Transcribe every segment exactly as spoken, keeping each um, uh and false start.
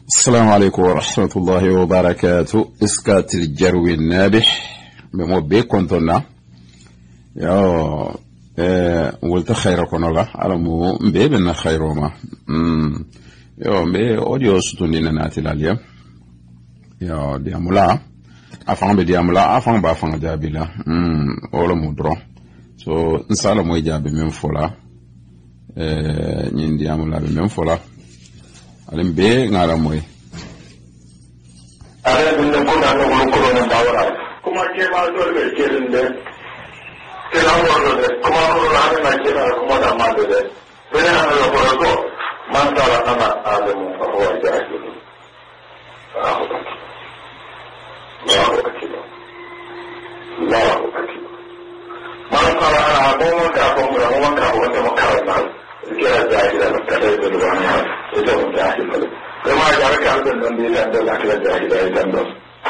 السلام عليكم ورحمة الله وبركاته. إسكات الجرو النابح بموبي كنتنا يا اه ولت خير كنولا على مو بيبنا خير وما امم يا مي أوديو ستونينا ناتي لاليا يا ديامولا أفهم بديامولا أفهم بافهم جابيلا امم أولا مودرو so nsala mo jabe men fola eh nyin diamula be men fola alim be ngala moy ale bin ko na no ko na dawara kuma ke ma do be ke dinde ke na wo do kuma ko na na ke na kuma da ma do de be na no ko do man dara ana adamu fa huwa jahil Allahu akbar Allahu akbar Allahu akbar man qala ana aqumu ka aqumu wa ka wa ta makarna ke jahil na ka da do ana ita jahil كما جارك عبد النبي عند الأكل الجاهلية عندنا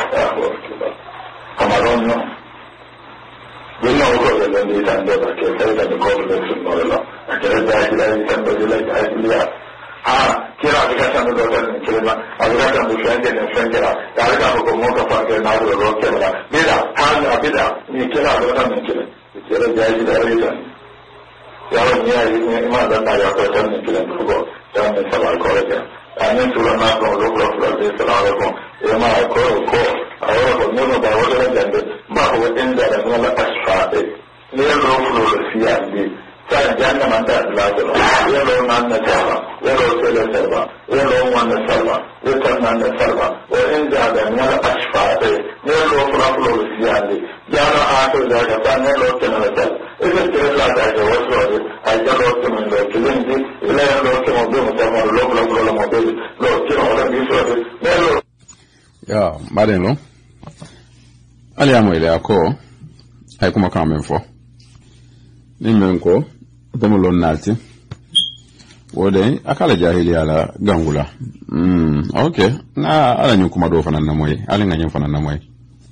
كما رأينا بنا وقول النبي عند الأكل كذا نقول لكم الله أكل الجاهلية عندنا الجاهلية ah kira kita sama dengan kira agak ada bukan dengan kira kalau kamu mau ke pakai nalar roh kira beda hanya beda ni kira dengan kira kira jadi dari itu kalau dia ini iman dan daya kerja ni kira itu jangan salah korek Amin Sulayman Touray Fofana Fufuleh Fofana Ema ko ko ayo ko no ba wala jande ba ko inda da wala asfaade ne ro fulo siya bi ta janna man da la do ne ro nan na tara ne ro sele serba ne ro man na serba ne ta nan na serba o inda da wala asfaade ne ro fulo fulo siya bi jana ato da ga ta ne ro ta na ta ita ce la da ga wasu ai da ro ta min da kilindi ila ro ta mo be mo ta mo lo lo lo mo be lo kira wala bi so ne lo ya madeno ali amo ile ako ay kuma kamen fo ni men ko demo lon nalti wode akala jahili ala gangula mm okay na ala nyu kuma do fanan na moy ali nga nyu fanan na moy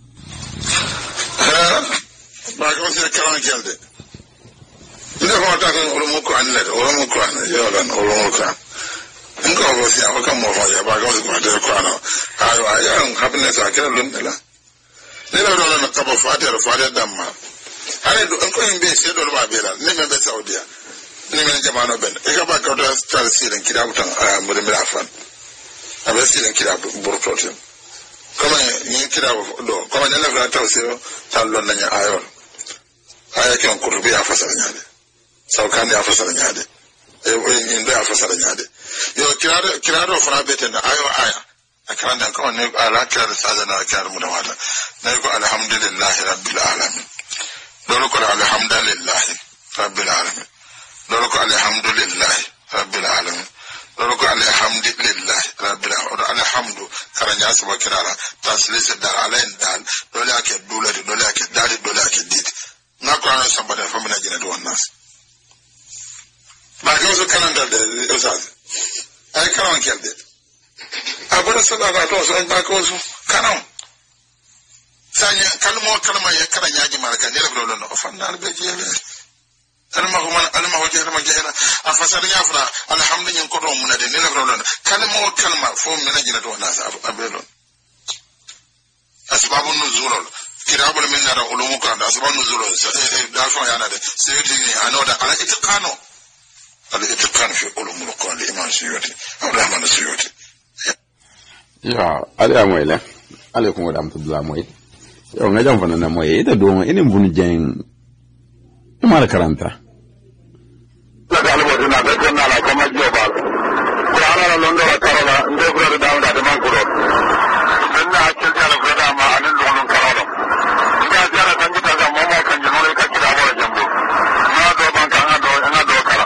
ba ko se kalan gelde ina ko ta ko mo ko anle o mo ko an yo lan o mo ko ngo ko si aka mo fa ya ba ko ko ta ko ana ayo ayo happiness akira lon dela ne la do na ka ba fatir fatir damma ale do ko imbe se do ba bela ne me be saudiya ne me jamano ben e ka ba ko do star siren kida utan a mo de mira fan abe siren kida burtotin kama ni kida do kama ne la ta siro tan lon na nya ayo aya kan kurbi ya fasara nyade saukan ya fasara nyade e in da fasara nyade yo kirado kirado fara beten da ayo aya akran dan ko ne ala kar sadana kar mu da wata ne ko alhamdulillahi rabbil alamin dole ko alhamdulillahi rabbil alamin dole ko alhamdulillahi rabbil alamin dole ko alhamdulillahi rabbil alamin alhamdu karanya su bakirara taslisa da alain dal dole ake dole dole ake dadi dole ake dit na ko ana sambada fa mun ajina do wannan ba ga su kalanda da usaz ai karan kelde abara sallallahu alaihi wasallam ba ko su kanan sanya kalmo kalma ya karan yaji marka ne labro lon ofanda be jele kalma ko man alma ko jere ma jere afasar ya fura alhamdulillah ko do mun de ne labro lon kalmo kalma fo mun ajina do wannan abelon asbabun nuzul kirabul min nara ulumu kan asbabun nuzul da fa yana da sai ni anoda ala itiqano الاتقان في علوم القرآن الإمام السيوطي أو الرحمن السيوطي ya ali amoyle alaikum wa rahmatullahi moy yo nga jam fanana moy ida do ene bunu jeng imala karanta la dal bo dina be ko na la ko ma joba ko ala londo la karola ndo ko do dawda de man ko do na ci jara ko da ma anan do non karola ina jara tan ta ga mo mo kan jeno ka ci da wala jambo na do ban kan do na do kala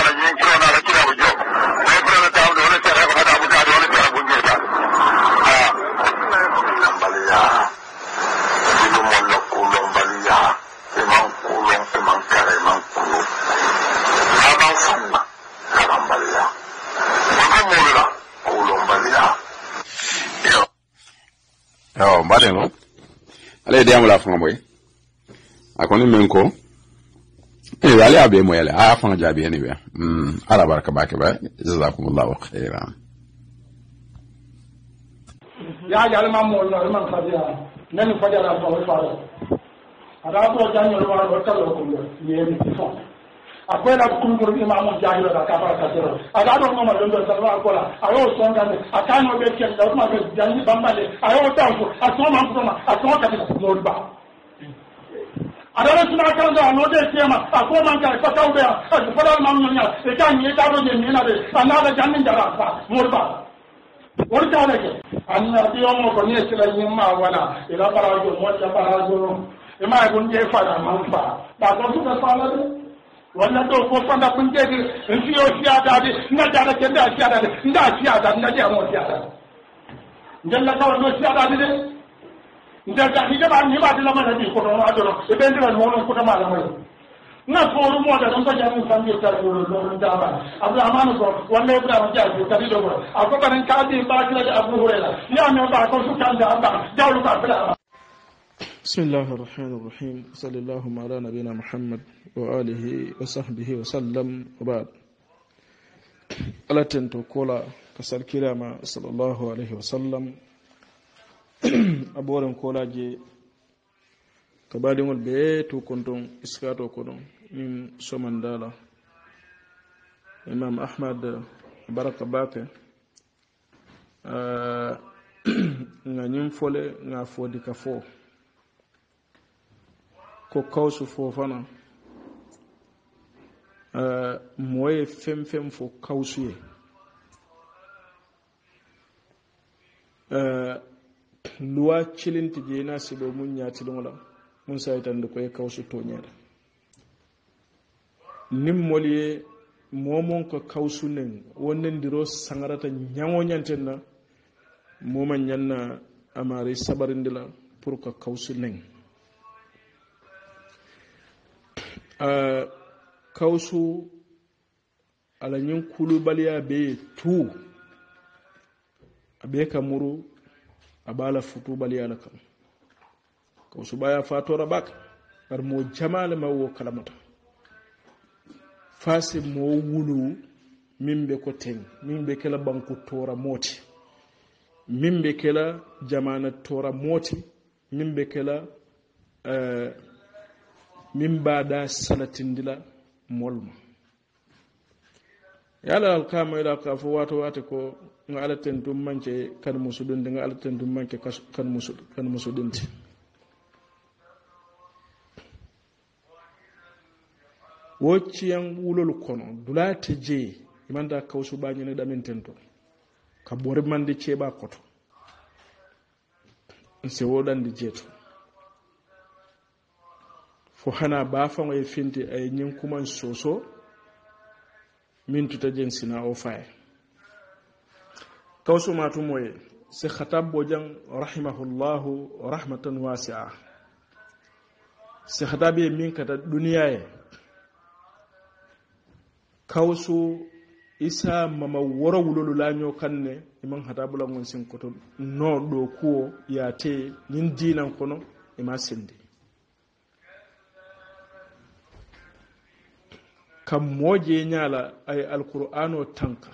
Ah yo mbaden ko ale diamu la fanga boy akoni men ko e wali abe mo yale a fanga jabi ni be mm ala baraka bake ba jazakumullahu khairan ya ya ma mo no man fadiya nan fadiya fa wa fa ada to janyo lo wa ko lo ko ni ni fo akwai na kun kun imamu jahilo da ka fara kasiro aga don mo don don salwa akola ayo son kan akano be ken da ma be janni bambale ayo tanko asoma ma kuma asoma ka ko ba adala suna kan da no de tema akoma man ka ka taw be a fara ma mun nya e kan ni ta do je ni na de ana da janni da rafa mo ba wani ta da ke anna biyo mo ko ni sila yin ma wala ila barajo mo ya barajo e ma gun je fara man fa ba ko su ka sala de wala do ko fanda kun je en fiyo siya da de na da da ke da siya da nda siya da na je mo siya da ndella ka no siya da de ndella ni ba ni ba de la ma di ko no adoro e ben de mo no ko ta ma la mo na ko ru mo da don ka jamu san je ta ko do da ba abrahman ko wala ibrahim ja ko ta di do a ko ban ka di ba ki da abu hurayra ya me ba ko su kan da ba jawlu ka bla بسم الله الرحمن الرحيم صلى الله على نبينا محمد وآله وصحبه وسلم وبعد ألا تنتو كولا كسر كرامة صلى الله عليه وسلم أبورن كولا جي كبادين البيت وكنتم إسكاتو كنتم من سومن دالا إمام أحمد بركة باكي nga nyim fole nga fodi ka fo ko Kawsu Fofana uh, moye fem fem fo Kawsu ye uh, luwa cilinti je na sido mun nyati dongola mun saytan ko e Kawsu to nyada nim moliye momon ko Kawsu nen wonnen diro sangarata nyango nyantenna moma nyanna amari sabarindila pour ko Kawsu nen Uh, Kawsu ala nyin kulubaliya be tu abe kamuru abala futu baliya la kam Kawsu baya fatora bak par mo jamal ma wo kalamata fasi mo wulu mimbe ko ten mimbe kala banku tora moti mimbe kala jamana tora moti mimbe kala uh, min bada salatindila molma yala alkama ila ka fo wato wato ko nga ala tentum manke kan musudun nga ala tentum manke kan musud kan musudinti woci yang wulol kono dulate je imanda Kawsu bañu ne damin tento ka bori mande ceba koto se wodandi jeto fo hana ba fango e finti ay nyin kuman soso min tuta jensina o faye Kawsu matu moye Shaykh Hattab Bojang rahimahullahu rahmatan wasi'a Shaykh Hattab e min kata duniya e Kawsu isa mama woro wulolu lanyo kanne imam Hattab la ngon sin koto no do ko yate nin dinan kono e ma sindi kam moje nyala ay alqur'ano tanka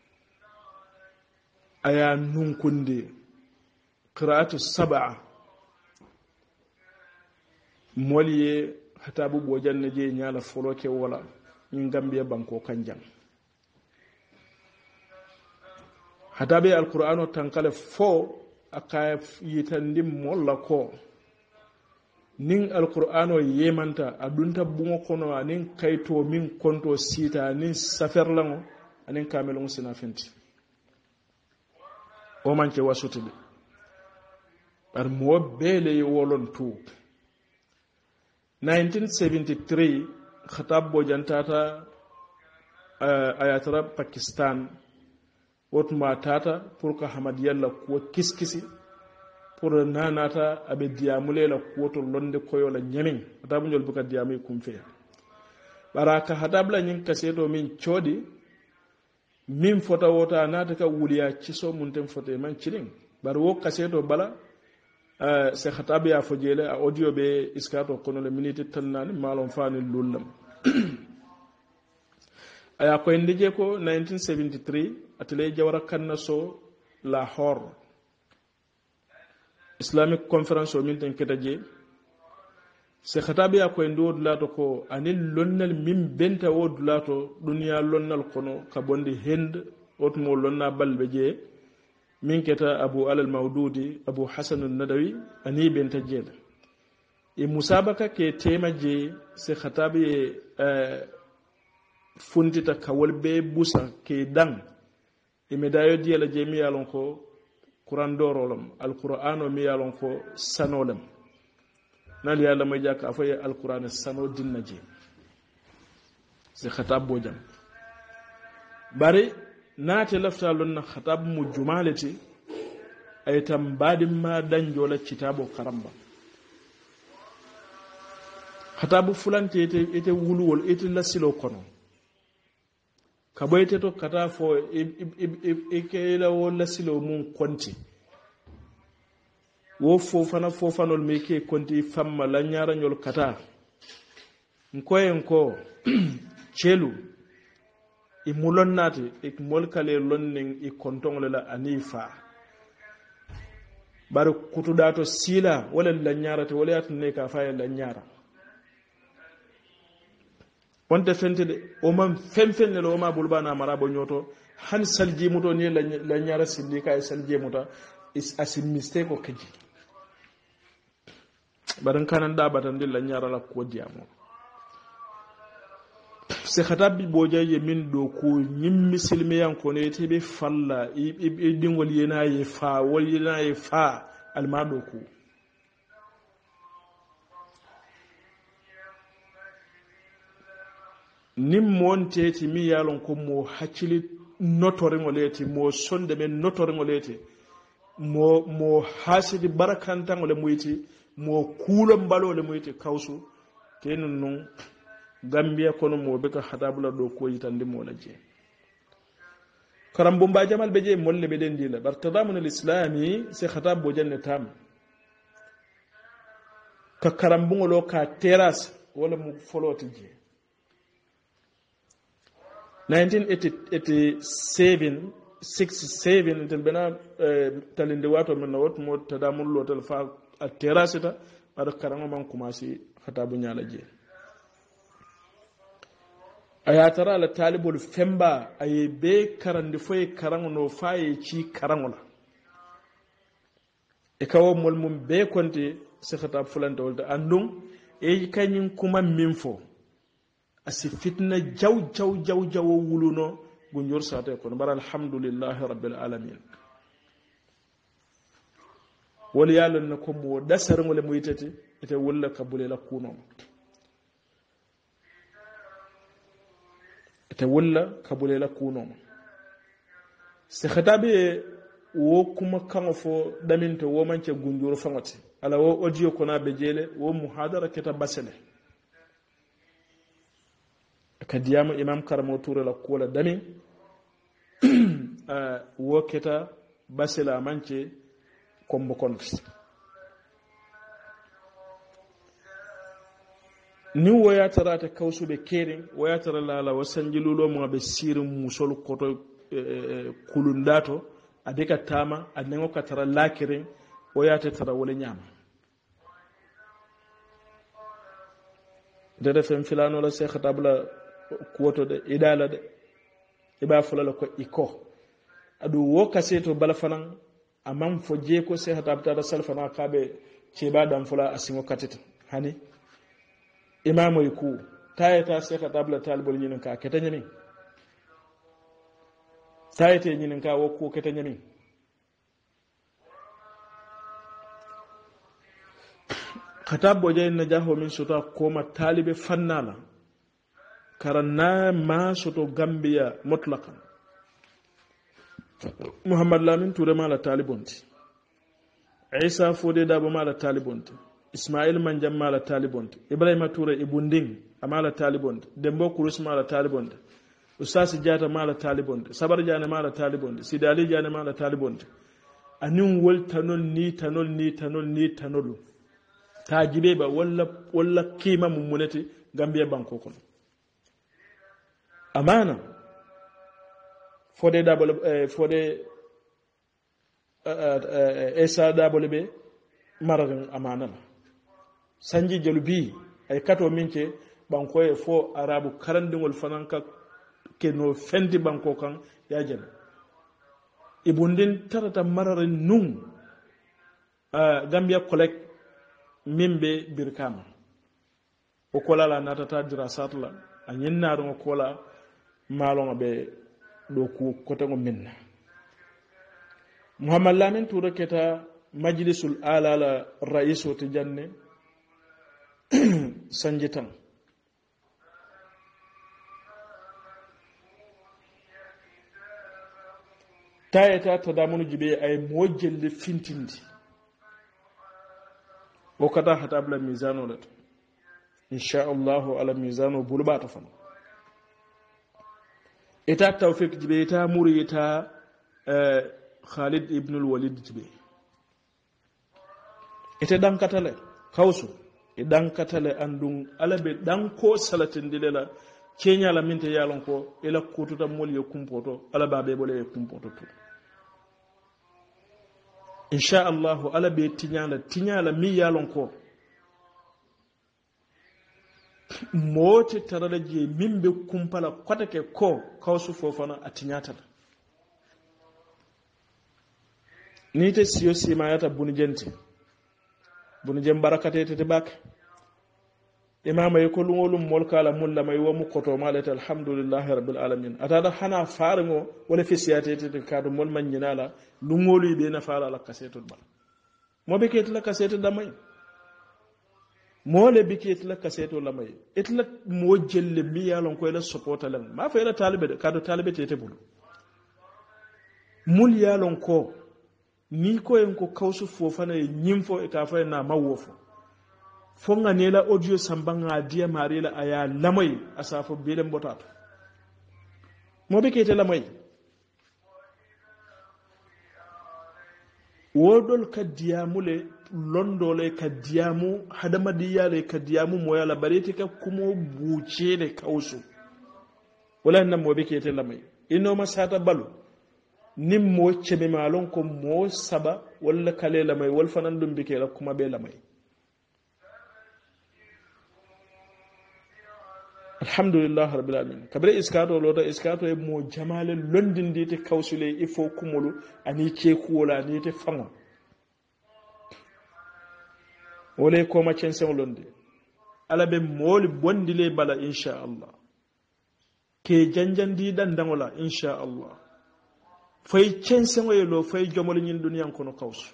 aya nunkunde qira'atu sab'a moliye Hattab Bojang je nyala foloke wala min gambiya banko kanjam Hattab alqur'ano tankale fo aka yitandi molla ko nin alqur'ano yemanta adunta bungo kono anin kayto min konto sita anin saferlango anin kamelon sinafenti o manke wasutube par mo bele wolon tu nineteen seventy-three Hattab Bojang tata uh, ayatara Pakistan wotma tata pour ka hamad yalla ko kiskisi pour nanata abe diamule la ko to londe koyo la nyemin Hattab njol buka diamay kumfe baraka Hattab la nyin kaseto min chodi min fota wota nata ka wuliya ciso mun tem fote man cilin bar wo kaseto bala Shaykh Hattab ya fojele a audio be iskato kono le minute tannani malon fani lullam aya ko ndije ko nineteen seventy-three atele jawara kanna so Lahore Islamic Conference o min tan ketaje Shaykh Hattab ya ko ndo dulato ko anil lonnal min benta o dulato dunya lonnal kono ka bondi Hind otmo lonna balbe je min keta Abu Alal Mawdudi Abu Hasan an-Nadawi ani benta je e musabaka ke tema je Shaykh Hattab e funtita kawol be busa ke dan e medayo diela je mi yalon ko Qur'an dorolom al-Qur'an o mi yalon ko sanolem nal yalla may jak afaye al-Qur'an sano dinna je Shaykh Hattab Bojang bari naate lafta lonna Hattab mu jumalati ay tam badim ma danjola kitabo karamba Hattab fulante ete ete wuluwol ete lasilo kono kaboyte to kata fo e kela wala silo mun konti wo fofana fofanol meke konti famma la nyara nyol kata nkoyen ko chelu e mulonnati e molkale lonning e kontongle la anifa bar kutudato sila wala la nyara te wala atne ka fa la nyara wonte fentede o man femfenne lo ma bulbana marabo nyoto han salji muto ni la nyara sindika e salji muta is asim mistake o keji baran kanan da batan de la nyara la ko diamo Shaykh Hattab Bojang min do ko nyim misilme yan ko ne tebe falla e dingol yena ye fa wol yena ye fa alma do ko nim monteti mi yalon ko mo haccili notore ngoleti mo sonde men notore ngoleti mo mo hasidi barakanta ngole muyti mo kulo mbalo le muyti kawsu tenun non Gambia kono mo be ka Hattab la do ko yitande mo la je karam bomba jamal be je molle be den dila bar tadamun al-islami Shaykh Hattab Bojang ne tam ka karam bungolo ka terrace wala mu foloti je nineteen eighty-seven sixty-seven tel bena talinde wato men wot mo tadamul lotal fa terrasita bar karango man commencé Hattab nyala je ayatara la talibul femba ay be karande foy karango no faye ci karango la e kawo mol mum be konte Shaykh Hattab fulante wolta andum e kanyin kuma minfo asi fitna jaw jaw jaw jaw wuluno gunjor sate ko bar alhamdulillah rabbil alamin wal yalon na ko mo dasar ngole mo yitete ite walla kabule la kuno ite walla kabule la kuno Shaykh Hattab wo kuma kan fo daminto wo manche gunjor fangati ala wo audio ko na bejele wo muhadara keta basale kadiyama imam karamo touré la kola dami wo keta basila manche kombo konti ni woya tarata kawsu be kering woya tara lala wasanjilulo mo be sirim musol koto kulundato adeka tama adnengo katara lakirin woya tara wala nyama dede fem filano la Shaykh Hattab la kuwoto de idala de iba fulala ko iko adu wo kaseto bala fanan amam fo je ko Shaykh Hattab ta salfana kabe ce ba dan fula asingo katita hani imamu yiku tayeta Shaykh Hattab la talibul nyinin ka keta nyami tayete nyinin ka wo ko keta nyami Hattab Bojang na jaho min sota koma talibe fannala karanna ma soto Gambia mutlaqan Muhammad Lamin Touré mala talibonti Isa Fode Dabo mala talibonti Ismail Manjam mala talibonti Ibrahima Touré ibunding amala talibonti Dembo Kurus mala talibonti Ustaz Jata mala talibonti Sabar Jane mala talibonti Sidali Jane mala talibonti anin wol tanol ni tanol ni tanol ni tanol ta jibe ba walla walla kima mummunati gambia banko kono amana fode dabol eh, fode esa dabol be mararin amana sanji jalubi ay kato minke banko e fo arabu karandingol fananka ke no fendi banko kan ya jana ibundin tarata mararin nun uh, gambia collect mimbe birkama o kola la natata dirasat la anyin naaro kola malon be do ku kote ngo minna muhammad lamin toura keta majlisul ala la raiso to janne sanjitan tayeta to damunu jibe ay mojjelle fintindi o kata hata bla mizano lat insha Allah ala mizano bulbata fan eta tawfik jibe eta muri eta Khalid ibn al-Walid jibe ete dan katale kawsu e dan katale andun alabe dan ko salatin dilela kenya la minte yalon ko ila kututa mol ye kumpoto ala babe bole ye kumpoto to insha Allah ala be tinyala tinyala mi yalon ko moti tarala je mimbe kumpala kotake ko Kawsu Fofana atinyata nite siyo simayata bunijenti bunijem barakate tete bak imama yekolu ngolum molkala mulla may wamu koto malata alhamdulillah rabbil alamin atada hana faringo wala fi siyate tete kadu mol manjinala lungolu be na fala la kasetul bal mo be ket la kasetul damay mo le be ket la kasetul lamay etla mo jelle mi yalon ko la support lan ma fa ila talibe kadu talibe tete bulu mul yalon ko ni ko en ko Kawsu Fofana e nyimfo e ka fa na mawofo fonga nela audio sambanga dia marila aya lamay asafo bele mbotato mo be kete lamay wodol kadiyamu le londole kadiyamu hadamadiya le kadiyamu moyala barete ka kumo buce le Kawsu wala nan mo be kete lamay ino masata balu nim mo chebe malon ko mo saba wala kale lamay wal fanan dum bike la kuma be lamay alhamdulillah rabbil alamin kabre iskato lota iskato e mo jamale londindi te Kawsule il faut kumulu ani ke kuola ni te fango wole ko ma cen sen londi ala be moli bondile bala insha Allah ke janjandi dan dangola insha Allah fay cen sen lo fay jomol nyin duniyan kono Kawsu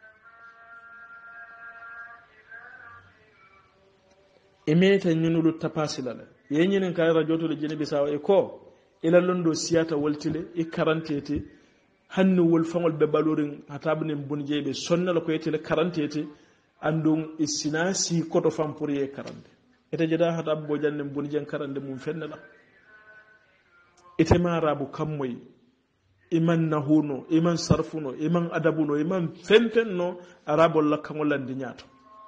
emeta nyinulu tapasilala yenyinin kay rajoto le jeni bisaw e ko ila londo siyata waltile e karantete hannu wol fangol be balorin hatabne bunjebe sonnala ko yetele karantete andum isinasi koto fam pour ye karande ete jeda Hattab Bojang bunjen karande mum fennala ete marabu kammoy iman nahuno iman sarfuno iman adabuno iman fentenno arabol lakangol landi nyato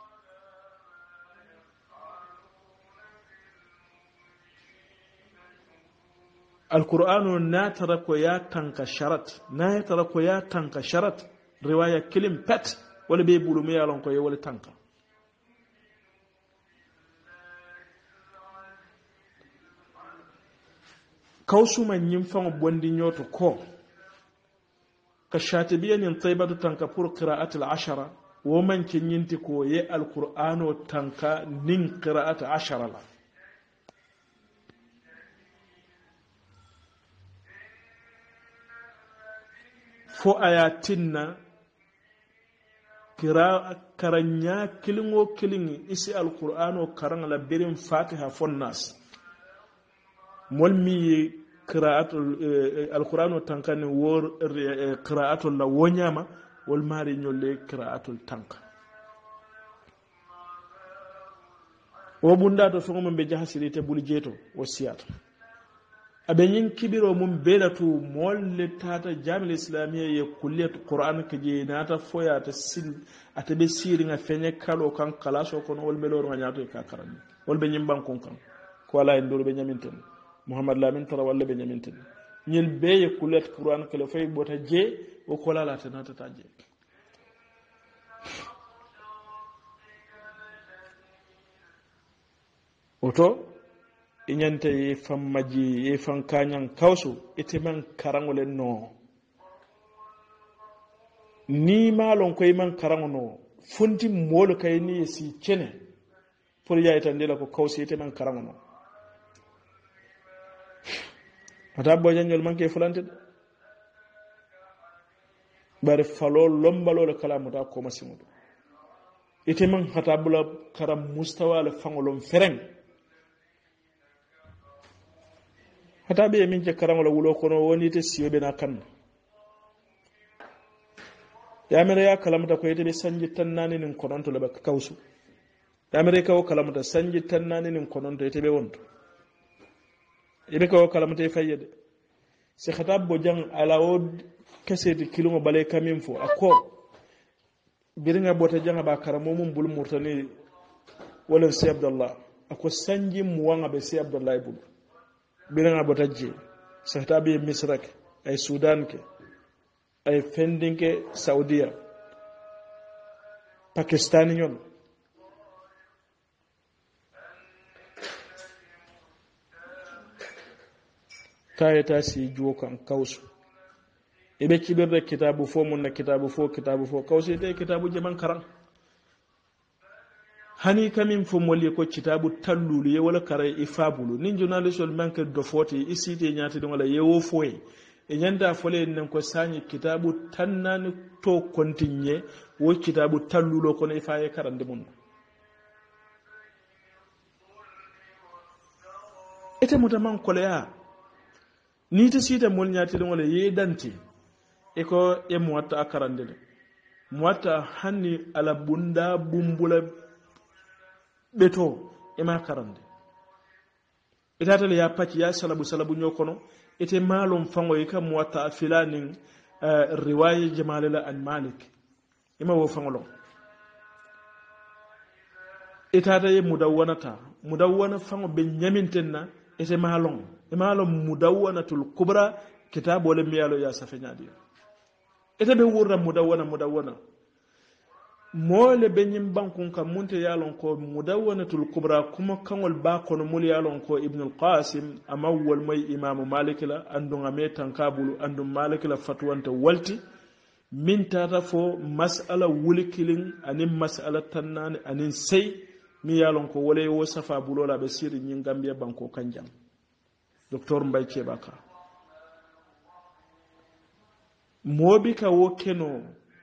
القرآن ناترك يا تنك شرط ناترك يا تنك شرط رواية كلم بات ولا بيبولو ميا لونكو ولا تنك Kawsu man ينفع بوندي نيوتو كو كشاتبيا ينطيبة تنك pour قراءة العشرة ومن كن ينتكو يه القرآن تنك نين قراءة عشرة لا fo ayatinna kira karanya kilingo kilingi isi alqur'ano karanga la birin fatiha fonnas molmi qira'atul alqur'ano tankani wor qira'atul la wonyama wol mari nyolle qira'atul tanka o bunda to fongo be jahasirite buli jeto o siyata abenyin kibiro mum belatu molle tata jamil islamiyya ye kulliyat qur'an ke je nata foya ta sil atabe siringa fenye kalo kan kalaso kono wol belor ngaato ka karani wol be nyimban kon kan ko ala ndoro be nyaminten muhammad lamin tara walla be nyaminten nyil be ye kulliyat qur'an ke le fay bota je o ko la ta nata ta je oto inyante ye fammaji ye fankanyan kawsu ite man karangole no ni malon koy man karangono funti molo kay ni si cene pour yaita ndela ko kawsi ite man karangono ata bojanjol man ke fulante bare falo lombalo le kalamu ta ko masimudo ite man hatabula karam mustawa le fangolom fereng hata be min je karangola wulo kono woni te siyobe na kan ya mere ya kalamta ko yete be sanji tannani nin kononto le bak kawsu ya mere ka o kalamta sanji tannani nin kononto yete be wonto ibe ka o kalamta e fayede Sheikh Hattab Bojang ala o keseti kilungo bale kamin fo akko biringa bota janga ba karamo mum bul murtani wala si Abdullah akko sanji muwanga be si Abdullah ibul biranga botajje sahtabi misrak ay sudan ke ay fendinke saudiya pakistani nyon kayata si juwo kan kawsu ibe kibirde kitabu fo mun na kitabu fo kitabu fo kawsu de kitabu jaman karan hani kamin fo molli ko kitabu tallulu ye wala kare ifabulu nin journalist ol manke do foti isite nyaati wala yewo foye e nyanda fole nen ko sanyi kitabu tannani to kontinye wo kitabu tallulo kono ifaye karande mun ete mutaman koleya ni to sita mol nyaati wala ye danti e ko e muwatta karande de muwatta hanni ala bunda bumbula beto ema karande itatale ya pati ya salabu salabu nyokono ite malum fango yika muwatta filanin uh, riwaya jamalala an malik ima wo fangolo itata ye mudawwanata mudawwana fango be nyamintenna ite malum malum mudawwanatul kubra kitabo le miyalo ya safenyadi ite be wurra mudawwana mudawwana mole benyim bankun kam munte yalon ko mudawwanatul kubra kuma kangol ba kono mul yalon ko ibn al-qasim amawwal may imam malik la andunga metan kabulu andum malik la fatwanta walti min tata fo mas'ala wulikilin anin mas'ala tannani anin sey mi yalon ko wole wo safa bulola be siri nyin gambia banko kanjam docteur mbay kebaka mobi ka wo keno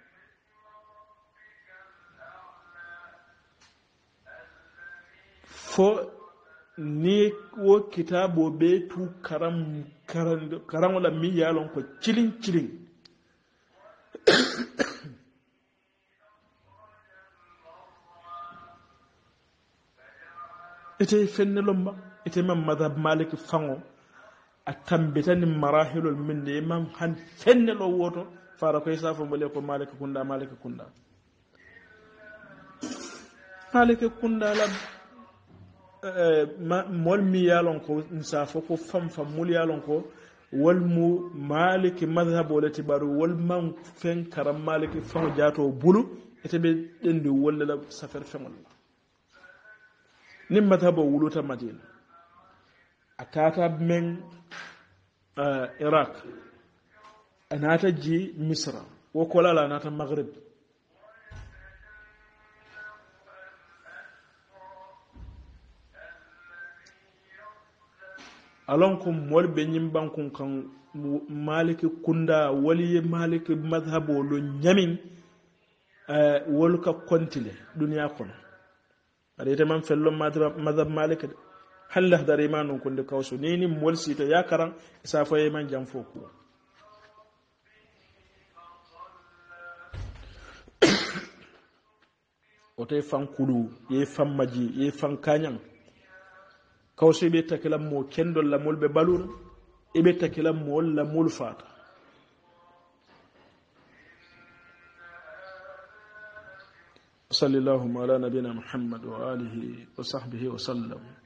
fo ni wo kitabo be tu karam karam karam la mi yalon ko cilin cilin ite fenne lomba ite mam madhab malik fango atambitani marahilul minni mam han fenne lo woto fara ko isafo mbele ko malik kunda malik kunda malik kunda la mol mi yalon ko musafo ko fam fam mul yalon ko wal mu malik madhhab wala tibaru wal man fen karam malik fam jato bulu ete be dendi wala la safar femol nim madhhab wuluta madina atata men uh, iraq anata ji misra wo kola la anata maghrib alon ko mol be nyim bankun kan maliki kunda wali maliki madhhabo lo nyamin euh wol ka kontile dunya kono ade man fello madhhab maliki halla dar imanun kunde kawsu nini mol sita yakaran isa faye man jam foku ote fankulu ye fammaji ye fankanyang kawse be takilam mo kendol la molbe balur ibe takila mool la mul fata sallallahu ala nabina muhammad wa alihi wa sahbihi wa sallam